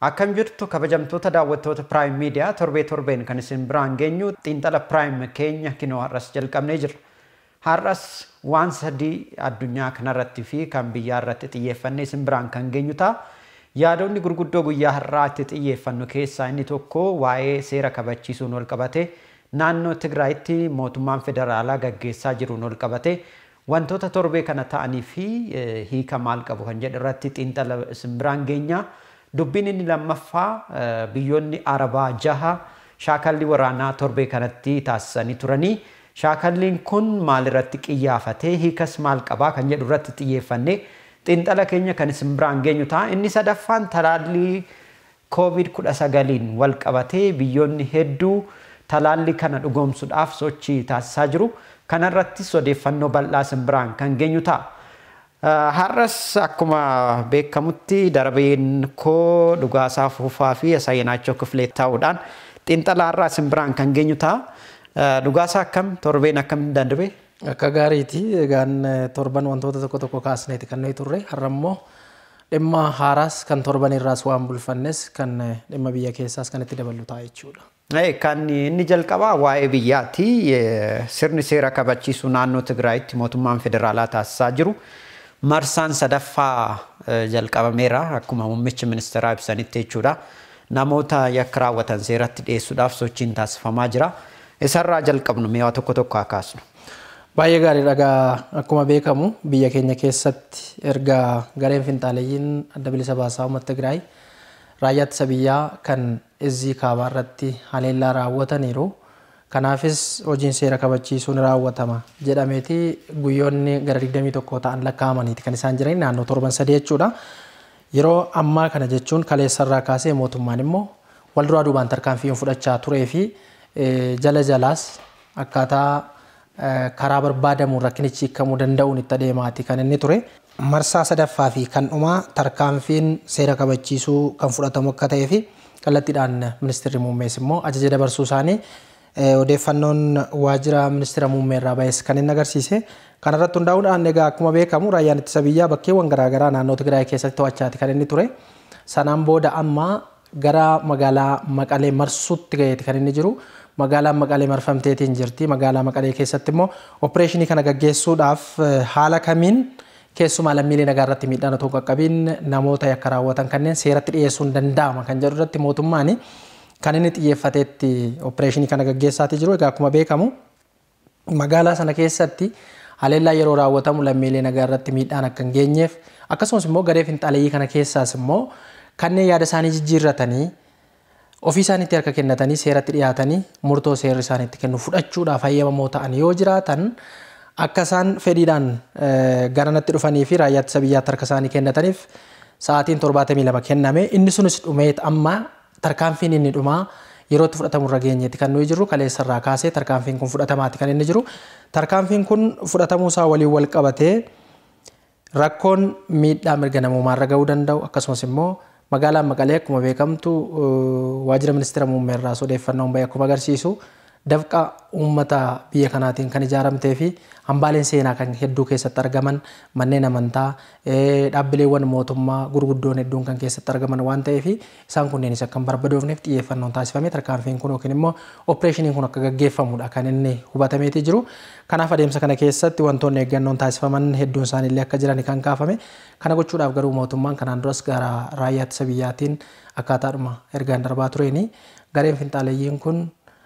Akkam jirtu kabajamtoota daawwattoota Prime Media torbeen kan isin biraan geenyu xiinxala Prime keenya kinoo har'as jalqabnee jirra. Har'as waan sadii addunyaa kanarratti fi kan biyyaa irratti xiyyeeffannee isin biraan kan geenyu ta'a. Yaadonni gurguddoo guyyaa har'aatti xiyyeeffannu keessaa inni tokko waa'ee seera kabachiisuun wal qabate naannoo Tigraayitti mootummaan federaalaa gaggeessaa jiruun wal qabate wantoota torbee kana ta'anii fi hiika maal qabu kan jedhu irratti xiinxala isin biraan geenya. Dubbiin inni lammaffaa biyyoonni Arabaa 6 shaakalli waraanaa torbee kanatti taasisanii turanii shaakalliin kun maal irratti qiyyaafatee hiikas maal qabaa kan jedhu irratti xiyyeeffannee xiinxala keenya kan isin biraan geenyu ta'a. Inni sadaffaan talaallii covid-19 wal qabatee biyyoonni hedduu talaallii kana dhugoomsuudhaaf sochii taasisaa jiru. Kanarrattis odeeffannoo bal'aa isin biraan kan geenyu ta'a. Har'as akkuma beekamutti darbeen koo dhugaasaa fuufaa fi Saayinaachoo Kifilee ta'uudhaan xiinxala har'aa isin biraan kan geenyu ta'a. Dhugaasaa akkam torbeen akkam darbe? Akka gaariiti. Egaan torban wantoota tokko kaasneeti kan nuyi turre. Har'a immoo dhimma haaraas kan torban irraas waan bulfannes kan dhimma biyya keessaas kan itti dabalu ta'a jechuudha. Kan inni jalqabaa waa'ee biyyaati. Sirni seera kabachiisuu naannoo Tigraayitti mootummaan federaalaa taasisaa jiru. Marsaan sadaffaa jalqabameera akkuma muummichi ministeeraa ibsanitti jechuudha. Namoota yakka raawwatan seeratti dhiyeessuudhaaf sochiin taasifamaa jira. Isarraa jalqabnu mi'aa tokko kaasnu. Baay'ee gaariidha. Akkuma beekamu biyya keenya keessatti erga gareen finxaaleeyyiin adda bilisa baasaa uummata Tigraay raayyaa ittisa biyyaa kan Izzii kaabaa irratti haleellaa raawwataniiru. Kanaafis hojiin seera kabachiisuun raawwatama jedhameeti guyyoonni gara 21 ta'an lakkaa'amaniiti kan isaan jiran naannoo torban 3 jechuudha. Yeroo ammaa kana jechuun kaleessarraa kaasee mootummaan immoo wal duraa duubaan tarkaanfii fudhachaa turee fi jala jalaas akkaataa karaa barbaadamuun rakkinichi hiikamuu danda'uun itti adeemaati kan inni ture. Marsaa sadaffaa fi kan dhumaa tarkaanfiin seera kabachiisuu kan fudhatamu akka ta'ee fi kallattiidhaan ministeerri muummees immoo ajaja dabarsuu isaanii odeeffannoon waajjira ministeera muummee irraa ba'es kan inni agarsiise. Kana irratti hundaa'uudhaan egaa akkuma beekamu raayyaan ittisa biyyaa bakkeewwan garaagaraa naannoo Tigraay keessatti to'achaati kan inni ture. Sanaan booda amma gara magaalaa Maqalee marsuutti gaheeti kan inni jiru. Magaalaan Maqalee marfamteetiin jirti. Magaalaa Maqalee keessatti immoo opereeshinii kana gaggeessuudhaaf haala kamiin keessumaa lammiilee nagaa irratti miidhaan otoo qaqqabiin namoota yakka raawwatan kanneen seeratti dhiyeessuun danda'ama kan jedhu irratti mootummaan kan inni xiyyeeffateetti opereeshinii kana gaggeessaati jiru. Egaa akkuma beekamu magaalaa sana keessatti haleellaa yeroo raawwatamu lammiilee nagaa irratti miidhaan akka hin geenyeef akkasumas immoo garee finxaaleeyyii kana keessaas immoo kanneen yaada isaanii jijjiirratanii ofii isaaniitti harka kennatanii seeratti dhiyaatanii murtoo seerri isaaniitti kennu fudhachuudhaaf hayyamamoo ta'an yoo jiraatan akka isaan fedhiidhaan garanatti dhufanii fi raayyaa ittisa biyyaatti harka isaanii kennataniif sa'aatiin 72 kenname. Inni sunis dhumee amma tarkaanfiin inni dhumaa yeroo itti fudhatamu irra geenyeeti kan nuyi jirru. Kaleessarraa kaasee tarkaanfiin kun fudhatamaati kan inni jiru. Tarkaanfiin kun fudhatamuu isaa waliin wal qabatee rakkoon miidhaa mirga namoomaa irra ga'uu danda'u akkasumas immoo magaalaan Maqalee akkuma beekamtu waajjira ministeera muummee irraa odeeffannoon bahe akkuma agarsiisu dafqa uummata biyya kanaatiin kan ijaaramtee fi hambaaleen seenaa kan hedduu keessatti argaman manneen amantaa dhaabbileewwan mootummaa gurguddoon hedduun kan keessatti argaman waan ta'eef isaan kunneenis akka hin barbadoofneef xiyyeeffannoon taasifame tarkaanfiin kun yookiin immoo opereeshiniin kun akka gaggeeffamudha kan inni hubatameeti jiru. Kanaaf adeemsa kana keessatti wantoonni eeggannoon taasifaman hedduun isaaniillee akka jiran kan kaafame. Kana gochuudhaaf garuu mootummaan kanaan duras gara raayyaa ittisa biyyaatiin akkaataadhuma ergaan darbaa tureeni gareen finxaaleeyyiin kun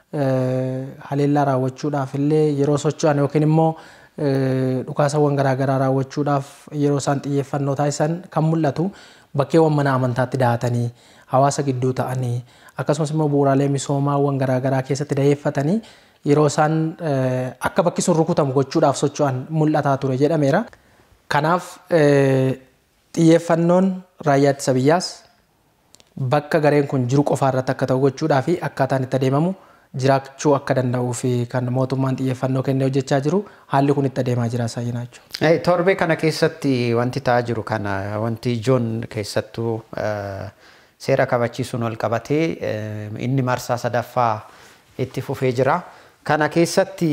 haleellaa raawwachuudhaaf illee yeroo socho'an yookiin immoo dhukaasawwan garaagaraa raawwachuudhaaf yeroo isaan xiyyeeffannoo taasisan kan mul'atu bakkeewwan mana amantaatti dahatanii hawaasa gidduu ta'anii akkasumas immoo bu'uuraalee misoomaawwan garaagaraa keessatti dayeeffatanii yeroo isaan akka bakki sun rukutamu gochuudhaaf socho'an mul'ataa ture jedhameera. Kanaaf xiyyeeffannoon raayyaa ittisa biyyaas bakka gareen kun jiru qofaa irratti akka ta'u gochuudhaa fi akkaataan itti adeemamu jiraachuu akka danda'uu fi kan mootummaan xiyyeeffannoo kennee hojjechaa jiru haalli kun itti adeemaa jira Saayinaachoo. Torbee kana keessatti wanti ta'aa jiru kana wanti ijoon keessattuu seera kabachiisuun wal qabatee inni marsaa sadaffaa itti fufee jira. Kana keessatti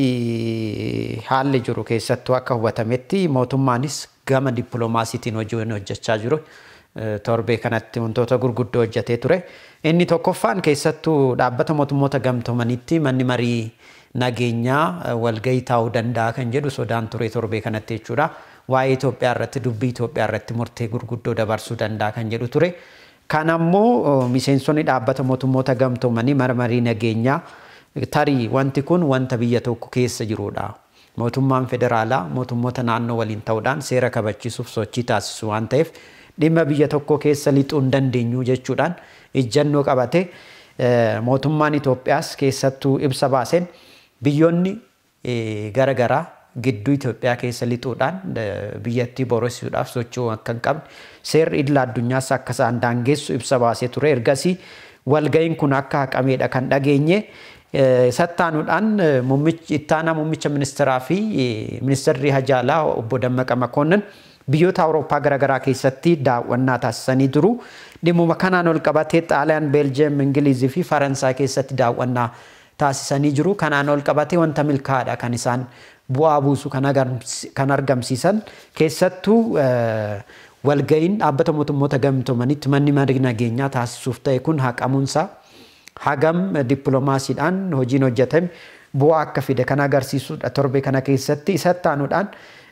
haalli jiru keessattuu akka hubatametti mootummaanis gama dippiloomaasiitiin hojjechaa jiru. torbee kanatti wantoota gurguddoo hojjetee ture. Inni tokkoffaan keessattuu dhaabbata mootummoota gamtoomanitti manni marii nageenyaa walgahii taa'uu danda'a kan jedhu sodaan ture torbee kanatti jechuudha. Waa'ee Itoophiyaa irratti dubbii Itoophiyaa irratti murtee gurguddoo dabarsuu danda'a kan jedhu ture. Kan ammoo miseensonni dhaabbata mootummoota gamtoomanii marii nageenyaa tarii wanti kun wanta biyya tokko keessa jirudha. Mootummaan federaalaa mootummoota naannoo waliin ta'uudhaan seera kabachiisuuf sochii taasisu waan ta'eef dhimma biyya tokko keessa lixuu hin dandeenyu jechuudhaan ijjannoo qabate mootummaan Itoophiyaas keessattuu ibsa baaseen biyyoonni garaagaraa gidduu Itoophiyaa keessa lixuudhaan biyyattii booressisuudhaaf socho'uu akka hin qabne seerri idil addunyaas akka isaan daangessu ibsa baasee ture. Ergasii walga'iin kun akka haqameedha kan dhageenye. Sattaanuudhaan ittaanaa muummicha ministeeraa fi ministeerri Hajaalaa obbo Dammaqa Makonnin biyyoota Awurooppaa garaagaraa keessatti daawwannaa taasisanii jiru. Dhimuma kanaan ol qabatee Xaaliyaan, Beeljiyeem, Ingilizii fi Faransaay keessatti daawwannaa taasisanii jiru. Kanaan ol qabatee wanta milkaa'aadha kan isaan bu'aa buusu kan argamsiisan. Keessattuu walga'iin dhaabbata mootummoota gamtoomanitti manni marii nageenyaa taasisuuf ta'e kun haqamuunsaa hagam dippiloomaasiidhaan hojiin hojjetame bu'aa akka fide kan agarsiisudha. Torbee kana keessatti sattaanuudhaan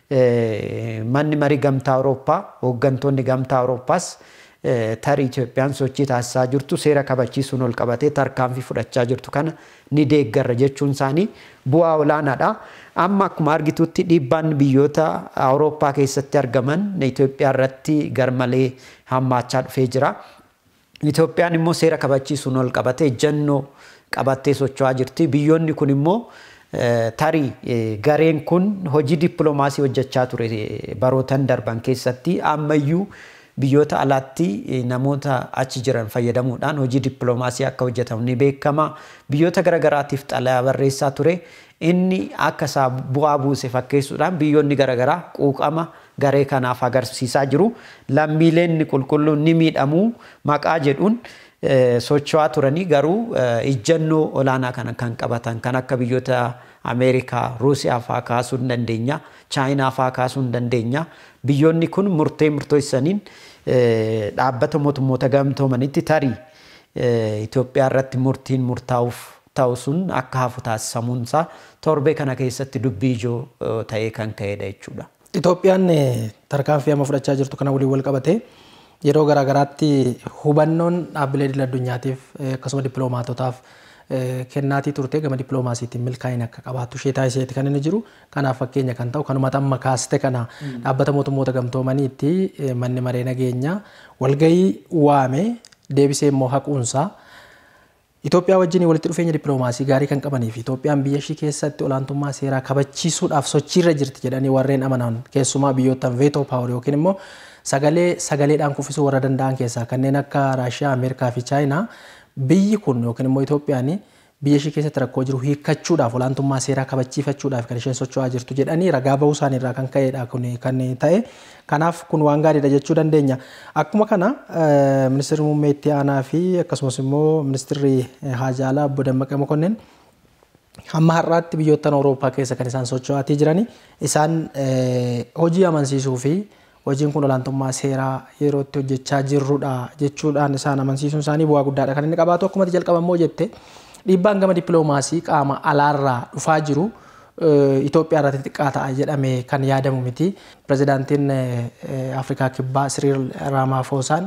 manni marii gamtaa Awurooppaa hooggantoonni gamtaa Awurooppaas tarii Itoophiyaan sochii taasisaa jirtu seera kabachiisuun ol qabatee tarkaanfii fudhachaa jirtu kana ni deeggarra jechuun isaanii bu'aa olaanaadha. Amma akkuma argitutti dhiibbaan biyyoota Awurooppaa keessatti argaman Itoophiyaa irratti garmalee hammaachaa dhufee jira. Itoophiyaan immoo seera kabachiisuun ol qabatee ejjennoo qabattee socho'aa jirti. Biyyoonni kun immoo tarii gareen kun hojii dippiloomaasii hojjechaa ture barootan darban keessatti ammayyuu biyyoota alaatti namoota achi jiran fayyadamuudhaan hojii dippiloomaasii akka hojjetamu ni beekama. Biyyoota garaagaraatiif xalayaa barreessaa ture. Inni akka isaa bu'aa buuse fakkeessuudhaan biyyoonni garaagaraa quuqama garee kanaaf agarsiisaa jiru. Lammiileen qulqulluun ni miidhamu maqaa jedhuun socho'aa turanii garuu ijjannoo olaanaa kana kan qabatan kan akka biyyoota Ameerikaa, Ruusiyaa fa'aa kaasuu hin dandeenya, Chaayinaa fa'aa kaasuu hin dandeenya. Biyyoonni kun murteessaniin dhaabbata mootummoota gamtoomanitti tarii Itoophiyaa irratti murtiin murtaa'uuf ta'u sun akka hafu taasisamuunsaa torbee kana keessatti dubbii ijoo ta'ee kan ka'edha jechuudha. Itoophiyaan tarkaanfii amma fudhachaa jirtu kana waliin wal qabatee yeroo garaagaraatti hubannoon dhaabbilee idil addunyaatiif akkasuma dippiloomaatotaaf kennaatii turte gama dippiloomaasiitiin milkaa'ina akka qabaattu ishee taasiseeti kan inni jiru. Kanaaf fakkeenya kan ta'u kanuma amma kaaste kana dhaabbata mootummoota gamtoomaniitti manni maree nageenyaa walgahii waame deebisee immoo haquunsaa Itoophiyaa wajjin walitti dhufeenya dippiloomaasii gaarii kan qabanii fi Itoophiyaan biyya ishii keessatti olaantummaa seeraa kabachiisuudhaaf sochiirra jirti jedhanii warreen amanan keessumaa biyyoottan veetoo paawur yookiin immoo sagaleedhaan kuffisuu warra danda'an keessaa kanneen akka Raashiyaa, Ameerikaa fi Chaayinaa biyyi kun yookiin immoo Itoophiyaan biyya ishii keessatti rakkoo jiru hiikkachuudhaaf olaantummaa seeraa kabachiifachuudhaaf kan isheen socho'aa jirtu jedhanii ragaa bahuu isaaniirraa kan ka'edha kan ta'e. Kanaaf kun waan gaariidha jechuu dandeenya. Akkuma kana ministeerri muummee itti aanaa fi akkasumas immoo ministeerri Hajaalaa obbo Dammaqa Makonnin hamma har'aatti biyyoottan Awurooppaa keessa kan isaan socho'aatii jiranii isaan hojii amansiisuu fi hojiin kun olaantummaa seeraa yeroo itti hojjechaa jirrudha jechuudhaan isaan amansiisuun isaanii bu'aa guddaadha kan inni qabaatu. Akkuma jalqaba immoo jette dhiibbaan gama dippiloomaasii qaama alaarraa dhufaa jiru Itoophiyaa irratti xiqqaa ta'a jedhamee kan yaadamu miti. Pirezidaantiin Afrikaa Kibbaa Siriil Raamaafosaan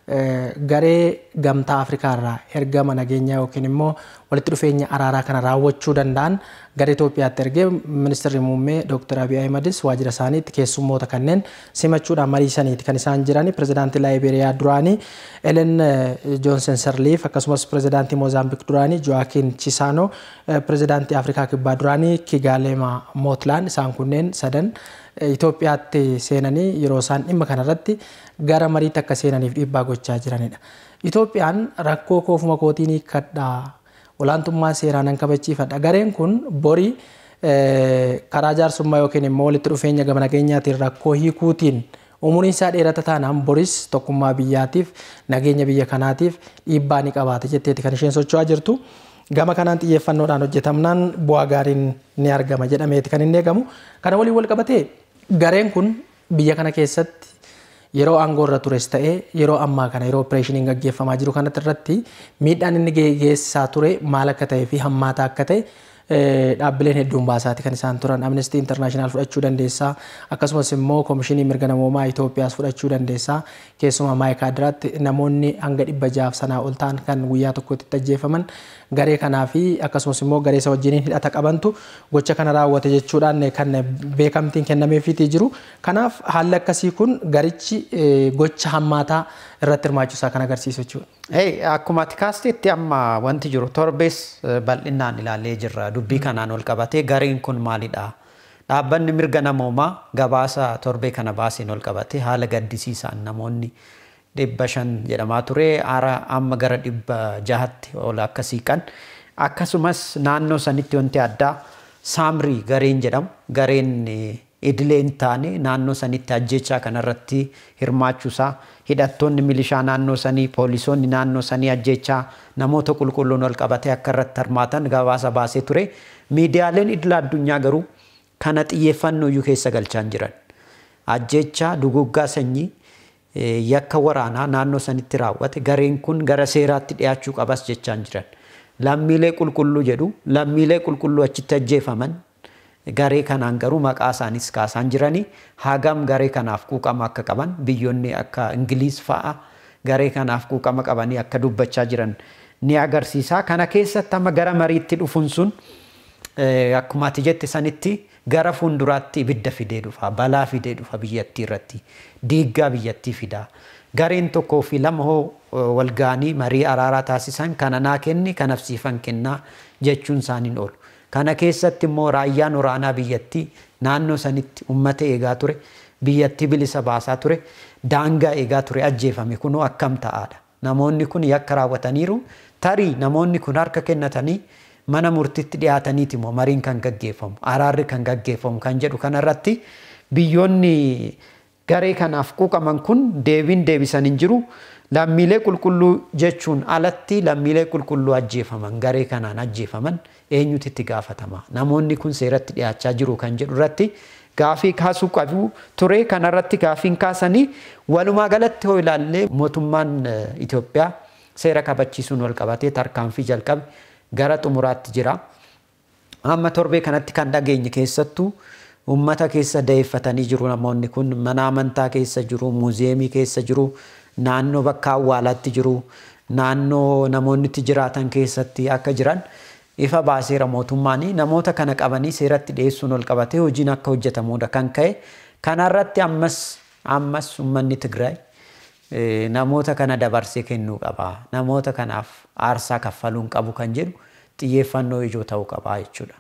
garee gamtaa Afrikaa irraa ergama nageenyaa yookiin immoo walitti dhufeenya araaraa kana raawwachuu danda'an gara Itoophiyaatti ergee ministeerri muummee Dr. Abiy Ahmedis waajjira isaaniitti keessummoota kanneen simachuudhaan mariisaniiti kan isaan jirani. Pirezidaantii Laayiberiyaa duraanii Ellen Johnson Sirleef akkasumas pirezidaantii Moozaambiik duraanii Joaquin Chissano, pirezidaantii Afrikaa Kibbaa duraanii Kigaalema Mootlaan isaan kunneen sadan Itoophiyaatti seenanii yeroo isaan dhimma kanarratti gara mariitti akka seenaniif dhiibbaa gochaa jiranidha. Itoophiyaan rakkoo koofuma kootiin hiikkadhaa olaantummaa seeraa nan kabachiifadha. Gareen kun borii karaa jaarsummaa yookiin immoo walitti dhufeenya gama nageenyaatiin rakkoo hiikuutiin umuriin isaa dheerata taanaan boris tokkummaa biyyaatiif nageenya biyya kanaatiif dhiibbaa ni qabaata jetteeti kan isheen socho'aa jirtu. Gama kanaan xiyyeeffannoodhaan hojjetamnaan bu'aa gaariin ni argama jedhameeti kan inni eegamu. Kana waliin wal qabatee gareen kun biyya kana keessatti yeroo aangoo irra tures ta'ee yeroo ammaa kana yeroo opereeshiniin gaggeeffamaa jiru kanatti irratti miidhaan inni geessisaa ture maal akka ta'ee fi hammaataa akka ta'e dhaabbileen hedduun baasaati kan isaan turan. Amnesty International fudhachuu dandeessaa, akkasumas immoo Komishinii Mirga Namoomaa Itoophiyaas fudhachuu dandeessaa. Keessumaa Maayikaadiraatti namoonni hanga 600 sanaa ol ta'an kan guyyaa tokkotti ajjeefaman garee kanaa fi akkasumas immoo garee isa wajjiniin hidhata qabantu gocha kana raawwate jechuudhaan kan beekamtiin kennameefiitii jiru. Kanaaf haalli akkasii kun garichi gocha hammaataa irratti hirmaachuusaa kan agarsiisu jechuudha. Akkuma ati kaasteetti amma wanti jiru torbees bal'inaan ilaalee jirra. Dubbii kanaan ol qabatee gareen kun maalidha? Dhaabbanni mirga namoomaa gabaasa torbee kana baaseen ol qabatee haala gaddisiisaan namoonni 500 jedhamaa ture amma gara 600tti ol akkasii kan akkasumas naannoo sanitti wanti addaa saamrii gareen jedhamu gareen idilee hin taane naannoo sanitti ajjechaa kanarratti hirmaachuusaa hidhattoonni milishaa naannoo sanii poolisoonni naannoo sanii ajjechaa namoota qulqulluun ol qabatee akka irratti hirmaatan gabaasa baasee ture. Miidiyaaleen idila addunyaa garuu kana xiyyeeffannoo iyyuu keessa galchaa jiran ajjechaa duguggaa sanyii yakka waraanaa naannoo sanitti raawwate gareen kun gara seeraatti dhiyaachuu qabas jechaa jiran. Lammiilee qulqulluu jedhu lammiilee qulqulluu achitti ajjeefaman garee kanaan garuu maqaa isaanis kaasaan jiranii hagam garee kanaaf quuqama akka qaban biyyoonni akka Ingiliis fa'a garee kanaaf quuqama qabanii akka dubbachaa jiran ni agarsiisa. Kana keessatti amma gara mariitti dhufuun sun akkuma ati jette sanitti gara fuulduraatti ibidda fidee dhufa, balaa fidee dhufa biyyattii irratti, diiggaa biyyattii fida. Gareen tokkoo fi lama hoo walgaanii marii araaraa taasisan kana naa kenni kanaaf siifan kennaa jechuun isaaniin oolu. Kana keessatti immoo raayyaan waraanaa biyyattii naannoo sanitti uummata eegaa ture, biyyattii bilisa baasaa ture, daangaa eegaa ture ajjeefame kunoo akkam ta'aadha. Namoonni kun yakka raawwataniiru tarii namoonni kun harka kennatanii mana murtiitti dhiyaataniiti immoo mariin kan gaggeeffamu, araarri kan gaggeeffamu kan jedhu kanarratti biyyoonni garee kanaaf quuqaman kun deebisan hin jiru. Lammiilee qulqulluu jechuun alatti lammiilee qulqulluu ajjeefaman garee kanaan ajjeefaman eenyutu itti gaafatama? Namoonni kun seeratti dhiyaachaa jiru kan jedhu irratti gaafii kaasuu qabu ture. Kanarratti gaafiin kaasanii walumaa galatti hoo ilaallee mootummaan Itoophiyaa seera kabachiisuun wal qabatee tarkaanfii jalqabe gara xumuraatti jira. Amma torbee kanatti kan dhageenye keessattuu uummata keessa dayeeffatanii jiru. Namoonni kun mana amantaa keessa jiru, muuziyeemii keessa jiru, naannoo bakka awwaalaatti jiru, naannoo namoonni itti jiraatan keessatti akka jiran ifa baaseera mootummaan. Namoota kana qabanii seeratti dhiyeessuun wal qabatee hojiin akka hojjetamuudha kan ka'e. Kanarratti ammas uummanni Tigraay namoota kana dabarsee kennuu qaba. Namoota kanaaf aarsaa kaffaluun qabu kan jedhu xiyyeeffannoo ijoo ta'uu qaba jechuudha.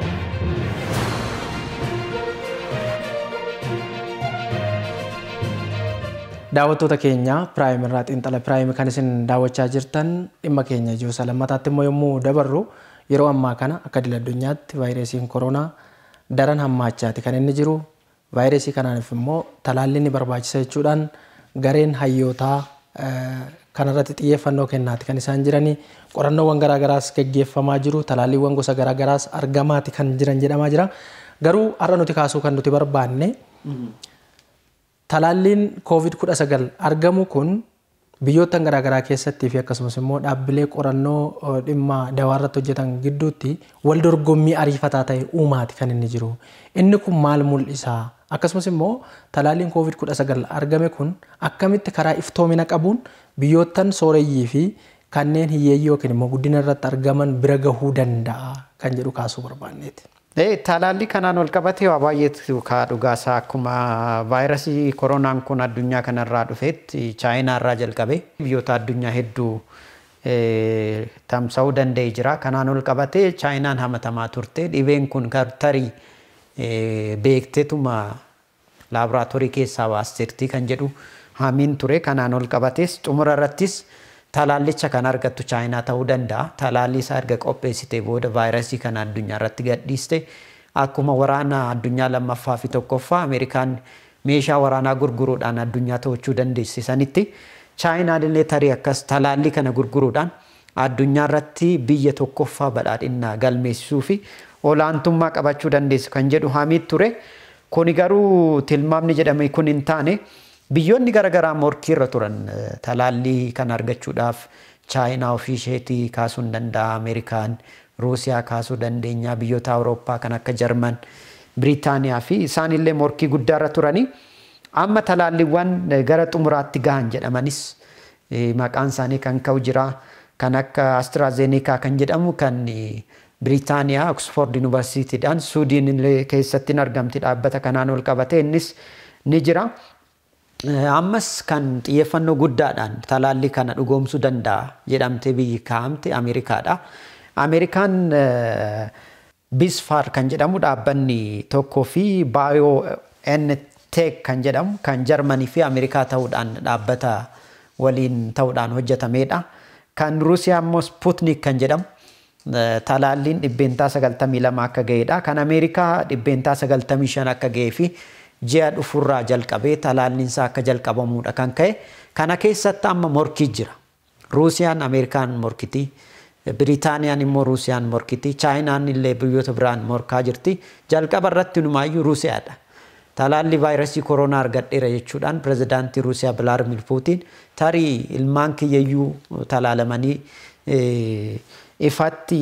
Daawwattoota keenya piraayim irraa xiinxala piraayim kan isin daawwachaa jirtan dhimma keenya ijoo lammataatti immoo yommuu dabarru yeroo ammaa kana akka idil addunyaatti vaayirasiin koronaa daran hammaachaati kan inni jiru. Vaayirasii kanaaf immoo talaalliin ni barbaachisa jechuudhaan gareen hayyootaa kanarratti xiyyeeffannoo kennaati kan isaan jiranii. Qorannoowwan garaagaraas gaggeeffamaa jiru. Talaalliiwwan gosa garaagaraas argamaati kan jiran jedhamaa jira. Garuu har'a nuti kaasuu kan nuti barbaanne talaalliin covid-19 argamu kun biyyoota garaagaraa keessattii fi akkasumas immoo dhaabbilee qorannoo dhimma dawaarratti hojjetan gidduutti wal dorgommii ariifataa ta'e uumaati kan inni jiru. Inni kun maal mul'isa? Akkasumas immoo talaalliin covid-19 argame kun akkamitti karaa iftoomina qabuun biyyoottan sooreyyii fi kanneen hiyyeeyyii yookiin immoo guddina irratti argaman bira gahuu danda'a kan jedhu kaasuu barbaanneeti. Talaallii kanaan wal qabatee waa baay'eetu dhugaasaa akkuma vaayirasii koronaan kun addunyaa kanarraa dhufeetti chaayinaa irraa jalqabee biyyoota addunyaa hedduu tamsa'uu danda'ee jira. Kanaan wal qabatee chaayinaan hamatamaa turte. Dhibeen kun tarii beekteetuma laaboraatoorii keessaa baasteertii kan jedhu hamiin ture. Kanaan wal qabatees xumura irrattis talaallicha kan argattu chaayinaa ta'uu danda'a. Talaallii isaa erga qopheessitee booda vaayirasii kana addunyaa irratti gadhiiste. Akkuma waraana addunyaa lammaffaa fi tokkoffaa Ameerikaan meeshaa waraanaa gurguruudhaan addunyaa to'achuu dandeesse sanitti chaayinaan illee tarii akkas talaallii kana gurguruudhaan addunyaa irratti biyya tokkoffaa badhaadhinaa galmeessisuu fi olaantummaa qabachuu dandeessu kan jedhu hamiit ture. Kuni garuu tilmaamni jedhame kun hin taane biyyoonni garaagaraa morkiirra turan talaallii kan argachuudhaaf chaayinaa ofii isheetii kaasuu hin danda'a, Ameerikaan, Ruusiyaa kaasuu dandeenya, biyyoota Awurooppaa kan akka Jarman, Biriitaaniyaa fi isaanillee morkii guddaarra turanii amma talaalliiwwan gara xumuraatti gahan jedhamanis maqaan isaanii kan ka'u jira. Kan akka AstraZeneca kan jedhamu kan Biriitaaniyaa Oxford University'dhaan Suudiin keessatti argamti dhaabbata kanaan ol qabate innis ni jira. Ammas kan xiyyeeffannoo guddaadhaan talaallii kana dhugoomsuu danda'a jedhamtee biyyi kaa'amte Ameerikaadha. Ameerikaan Bisfar kan jedhamu dhaabbanni tokkoo fi BioNTech kan jedhamu kan Jarmanii fi Ameerikaa ta'uudhaan dhaabbata waliin ta'uudhaan hojjetamedha. Kan Ruusiyaa immoo Sputnik kan jedhamu talaalliin 92% akka ga'edha. Kan Ameerikaa 95% akka ga'ee fi ji'a dhufurraa jalqabee talaalliin isaa akka jalqabamuudha kan ka'e. Kana keessatti amma morkii jira. Ruusiyaan Ameerikaan morkiti, Biriitaaniyaan immoo Ruusiyaan morkiti, Chaayinaan illee biyyoota biraan morkaa jirti. Jalqaba irratti numaayyuu Ruusiyaadha. Talaallii vaayirasii koronaa argadheera jechuudhaan pirezidaantii Ruusiyaa Vladimir Puutiin tarii ilmaan kiyyayyuu talaalamanii ifatti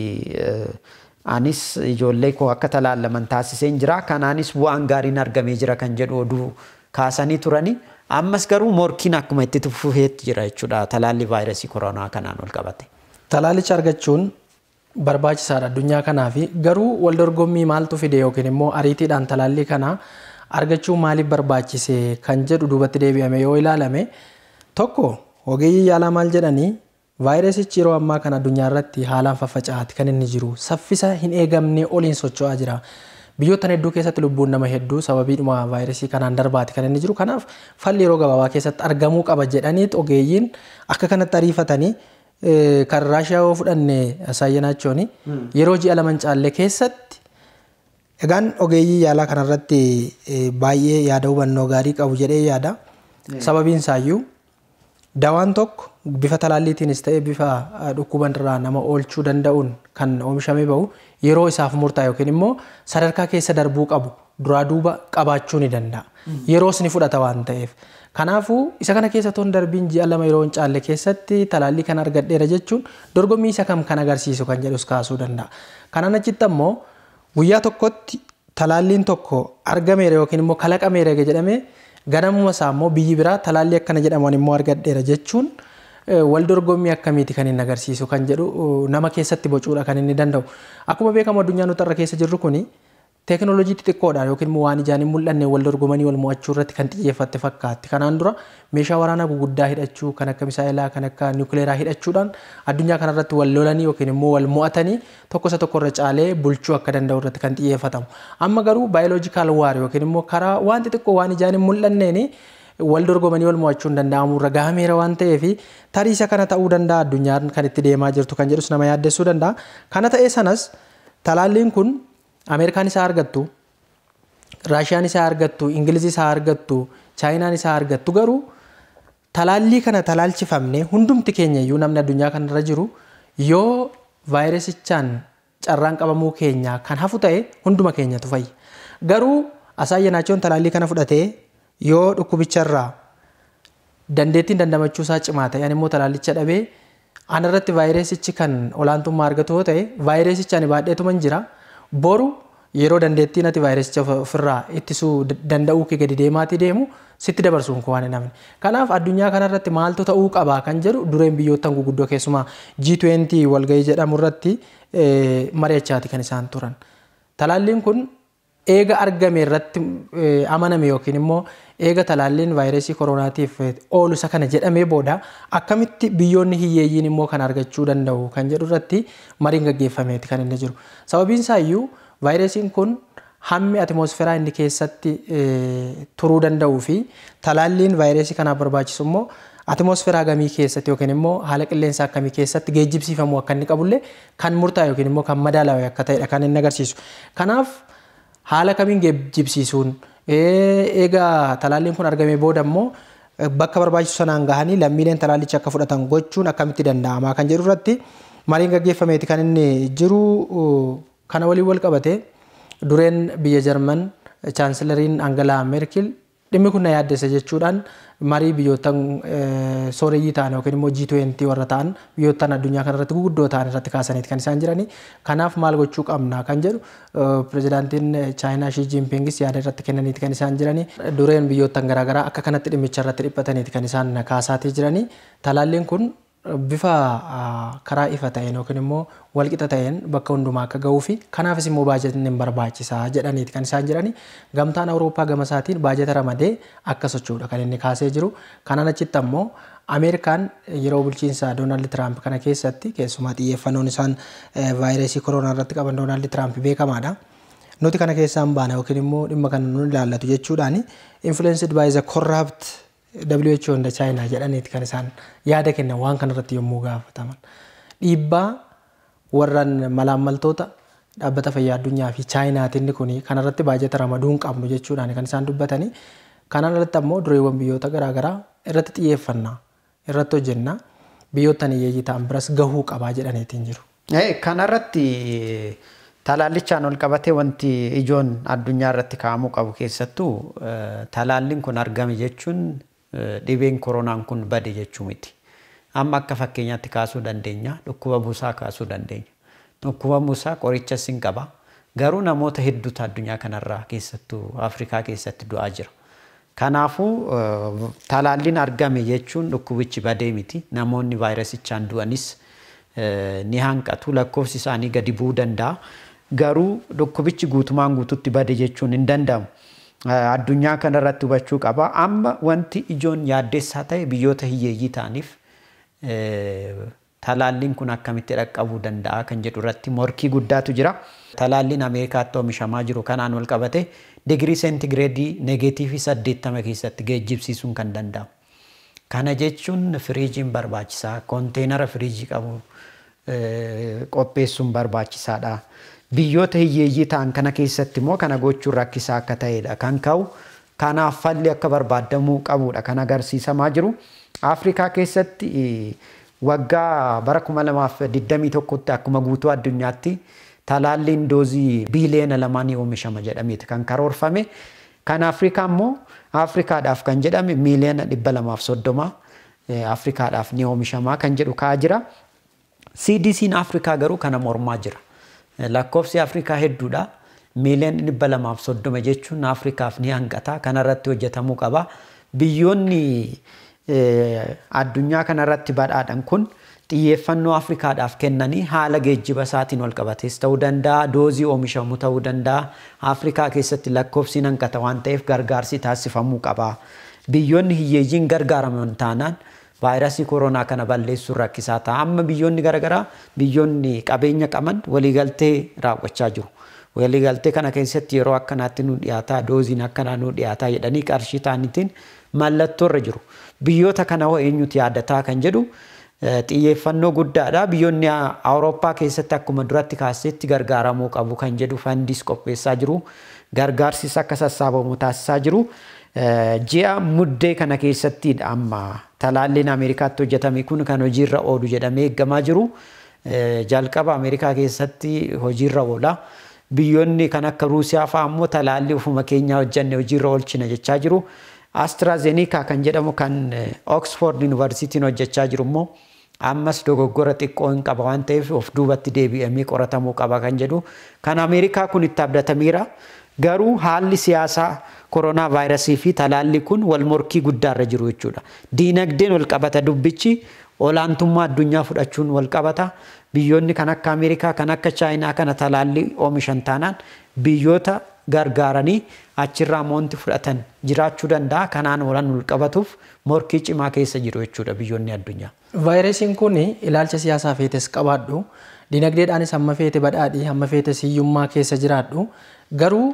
anis ijoollee koo akka talaalaman taasiseen jira. Kanaanis bu'aan gaariin argamee jira kan jedhu oduu kaasanii turanii. Ammas garuu morkiin akkuma itti fufeetti jira jechuudha talaallii vaayirasii koronaa kanaan ol qabate. Talaallicha argachuun barbaachisaadha addunyaa kanaa fi garuu wal dorgommii maaltu fide yookiin immoo ariitiidhaan talaallii kana argachuu maaliif barbaachise kan jedhu duubatti deebi'ame yoo ilaalame tokko ogeeyyii yaalaa maal jedhanii vaayirasichi yeroo ammaa kana addunyaa irratti haalaan faffaca'aati kan inni jiru saffisa hin eegamne oliin socho'aa jira. Biyyoota hedduu keessatti lubbuun nama hedduu sababiidhuma vaayirasii kanaan darbaati kan inni jiru. Kanaaf falli yeroo gabaabaa keessatti argamuu qaba jedhanii ogeeyyiin akka kanatti ariifatanii kan Raashiyaa yoo fudhanne Saayinaachoon yeroo ji'a lama caallee keessatti egaan ogeeyyii yaalaa kanarratti baay'ee yaada hubannoo gaarii qabu jedhee yaada. Sababiin isaayyuu dawaan tokko bifa talaalliitiinis ta'ee bifa dhukkuban irraa nama oolchuu danda'uun kan oomishamee bahu yeroo isaaf murtaa'e yookiin immoo sadarkaa keessa darbuu qabu duraa duuba qabaachuu ni danda'a. Yeroos ni fudhata waan ta'eef. Kanaafuu isa kana keessa toon darbiin ji'a lama yeroo hin caalle keessatti talaallii kana argadheera jechuun dorgommii isa kam kan agarsiisu kan jedhus kaasuu danda'a. Kanaan achitti ammoo guyyaa tokkotti talaalliin tokko argameera yookiin immoo kalaqameera jedhamee ganamuma isaa immoo biyyi biraa talaallii akkana jedhaman immoo argadheera jechuun wal dorgommii akkamiiti kan inni agarsiisu kan jedhu nama keessatti bocuudha kan inni danda'u. Akkuma beekamu addunyaa nuti irra keessa jirru kuni teekinooloojii xixiqqoodhaan yookiin immoo waan ijaan hin mul'anne wal dorgomanii wal mo'achuu irratti kan xiyyeeffatte fakkaatti. Kanaan dura meeshaa waraanaa guguddaa hidhachuu kan akka misaa'ilaa kan akka niwukileeraa hidhachuudhaan addunyaa kanarratti wal lolanii yookiin immoo wal mo'atanii tokko isa tokko irra caalee bulchuu akka danda'u irratti kan xiyyeeffatamu. Amma garuu baayoloojikaal waar yookiin immoo karaa waan xixiqqoo waan ijaan hin mul'anneen wal dorgomanii wal mo'achuu hin danda'amu irra gahameera waan ta'eef tarii isa kana ta'uu danda'a addunyaan kan itti deemaa jirtu kan jedhus nama yaaddessuu danda'a. Kana ta'ee sanas talaalliin kun Ameerikaan isaa argattu, Raashiyaan isaa argattu, Ingilizii isaa argattu, Chaayinaan isaa argattu garuu talaallii kana talaalchifamne hundumti keenya iyyuu namni addunyaa kanarra jiru yoo vaayirasichaan carraan qabamuu keenya kan hafu ta'e hunduma keenyatu fayya. Garuu Saayinaachoon talaallii kana fudhatee yoo dhukkubicharraa dandeettiin dandamachuu isaa cimaa ta'e ani immoo talaallicha dhabee anarratti vaayirasichi kan olaantummaa argatu yoo ta'e vaayirasichaan baadheetuman jira. Boru yeroo dandeettiin ati vaayirasicha ofirraa ittisuu danda'uu kee gadi deemaatii deemu sitti dabarsuun koo waan hin hafne. Kanaaf addunyaa kanarratti maaltu ta'uu qaba kan jedhu dureen biyyoota guguddoo keessumaa G20 walgahii jedhamu irratti mari'achaati kan isaan turan. Talaalliin kun eega argame irratti amaname yookiin immoo eega talaalliin vaayirasii koronaatiif oolu isa kana jedhamee booda akkamitti biyyoonni hiyyeeyyiin immoo kan argachuu danda'u kan jedhu irratti mariin gaggeeffameeti kan inni jiru. Sababiin isaa iyyuu vaayirasiin kun hammi atmosfeeraa inni keessatti turuu danda'uu fi talaalliin vaayirasii kanaaf barbaachisu immoo atmosfeeraa gamii keessatti yookiin immoo haala qilleensa akkamii keessatti geejjibsiifamuu akka inni qabullee kan murtaa'e yookiin immoo kan madaalawee akka ta'edha kan inni agarsiisu. Kanaaf haala kamiin geejjibsiisuun eega talaalliin kun argamee booda immoo bakka barbaachisu sanaan gahanii lammiileen talaallicha akka fudhatan gochuun akkamitti danda'ama kan jedhu irratti mariin gaggeeffameeti kan inni jiru. Kana waliin wal qabate dureen biyya Jarman chaansilariin Angela Merkel dhimmi kun na yaaddessa jechuudhaan marii biyyootan sooreyyii ta'an yookiin immoo G20 warra ta'an biyyootan addunyaa kanarratti guguddoo ta'an irratti kaasaniiti kan isaan jiranii. Kanaaf maal gochuu qabna kan jedhu pirezidaantiin Chaayinaa Xi Jinpingis yaada irratti kennaniiti kan isaan jiranii. Dureen biyyootan garaagaraa akka kanatti dhimmicha irratti dhiphataniiti kan isaan kaasaatii jiranii. Talaalliin kun bifa karaa ifa ta'een yookiin immoo walqixa ta'een bakka hundumaa akka ga'uu fi kanaafis immoo baajetiin hin barbaachisaa jedhaniiti kan isaan jiranii. Gamtaan Awurooppaa gama isaatiin baajeta ramadee akka socho'uudha kan inni kaasee jiru. Kanaan achitti ammoo Ameerikaan yeroo bulchiinsa Doonaald Tiraamp kana keessatti keessumaa xiyyeeffannoon isaan vaayirasii koronaa irratti qaban Doonaald Tiraamp beekamaadha. Nuti kana keessaan baana yookiin immoo dhimma kana nu ilaallatu jechuudhaan influenced by the corrupt WHO and China jedhaniiti kan isaan yaada kennan waan kanarratti yommuu gaafataman. Dhiibbaa warraan malaammaltoota dhaabbata fayyaa addunyaa fi Chaayinaatiin kun kanarratti baajeta ramaduu hin qabnu jechuudhaan kan isaan dubbatanii. Kanaan alatti ammoo dureewwan biyyoota garaagaraa irratti xiyyeeffannaa irratti hojjenna biyyoota hiyyeeyyii ta'an biras gahuu qabaa jedhaniitiin jiru. Kanarratti talaallichaan ol qabatee wanti ijoon addunyaa irratti kaa'amuu qabu keessattuu talaalliin kun argame jechuun dhibeen koronaan kun bade jechuu miti. Amma akka fakkeenyaatti kaasuu dandeenya, dhukkuba buusaa kaasuu dandeenya. Dhukkuba buusaa qoricha sin qaba. Garuu namoota hedduutu addunyaa kanarraa keessattuu Afrikaa keessatti du'aa jira. Kanaafuu talaalliin argame jechuun dhukkubichi badee miti. Namoonni vaayirasichaan du'anis ni hanqatu, lakkoofsi isaanii gadi bu'uu danda'a. Garuu dhukkubichi guutumaan guututti bade jechuun hin danda'amu. Addunyaa kanarratti hubachuu qaba. Amma wanti ijoon yaaddeessaa ta'e biyyoota hiyyeeyyii ta'aniif talaalliin kun akkamitti dhaqqabuu danda'a kan jedhu irratti morkii guddaatu jira. Talaalliin Ameerikaatti oomishamaa jiru kanaan wal qabate digirii seentigireedii negeetiivii 80 keessatti geejjibsiisuun kan danda'amu. Kana jechuun firiijiin barbaachisaa, konteenara firiijii qabu qopheessuun barbaachisaadha. Biyyoota hiyyeeyyii ta'an kana keessatti immoo kana gochuun rakkisaa akka ta'edha kan ka'u. Kanaaf falli akka barbaadamuu qabudha kan agarsiisamaa jiru. Afrikaa keessatti waggaa bara 2021tti akkuma guutuu addunyaatti talaalliin doozii biiliyoona 2 oomishama jedhameeti kan karoorfame. Kan Afrikaa immoo Afrikaadhaaf kan jedhame miiliyoona 230 Afrikaadhaaf ni oomishama kan jedhu ka'aa jira. CDC'n Afrikaa garuu kana mormaa jira. Lakkoofsi Afrikaa hedduudha. Miiliyoona 230 jechuun Afrikaaf ni hanqata. Kanarratti hojjetamuu qaba. Biyyoonni addunyaa kanarratti badhaadhan kun xiyyeeffannoo Afrikaadhaaf kennanii haala geejjiba isaatiin wal qabates ta'uu danda'a, doozii oomishamu ta'uu danda'a. Afrikaa keessatti lakkoofsi hanqata waan ta'eef gargaarsi taasifamuu qaba. Biyyoonni hiyyeeyyiin gargaaraman taanaan vaayirasii koronaa kana balleessuun rakkisaa ta'a. Amma biyyoonni garaagaraa biyyoonni qabeenya qaban waliigaltee raawwachaa jiru. Waliigaltee kana keessatti yeroo akkanaatti nu dhiyaataa, dooziin akkanaa nu dhiyaataa jedhanii qarshii ta'aniitiin mallattoo irra jiru. Biyyoota kana hoo eenyutu yaadataa kan jedhu xiyyeeffannoo guddaadha. Biyyoonni Awurooppaa keessatti akkuma duratti kaasetti gargaaramuu qabu kan jedhu fandiis qopheessaa jiru. Gargaarsis akka sassaabamu taasisaa jiru. Ji'a muddee kana keessatti amma talaalliin Ameerikaatti hojjetame kun kan hojiirra oolu jedhamee eeggamaa jiru. Jalqaba Ameerikaa keessatti hojiirra oola. Biyyoonni kan akka Ruusiyaa fa'aa immoo talaallii ofuma keenyaa hojjenne hojiirra oolchina jechaa jiru. AstraZeneca kan jedhamu kan Oxford University hojjechaa jiru immoo ammas dogoggora xiqqoo hin qaba waan ta'eef of duubatti deebi'amee qoratamuu qaba kan jedhu. Kan Ameerikaa kun itti abdatameera. Garuu haalli siyaasaa koronaa vaayirasii fi talaallii kun wal morkii guddaarra jiru jechuudha. Diinagdeen wal qabata dubbichi olaantummaa addunyaa fudhachuun wal qabata. Biyyoonni kan akka Ameerikaa kan akka Chaayinaa kana talaallii oomishan taanaan biyyoota gargaaranii achirraa moonti fudhatan jiraachuu danda'a. Kanaan wal qabatuuf morkii cimaa keessa jiru jechuudha biyyoonni addunyaa. Vaayirasiin kun ilaalcha siyaasaa feetes qabaadhu. Diinagdeedhaanis hamma feete badhaadhii hamma feete hiyyummaa keessa jiraadhu. Garuu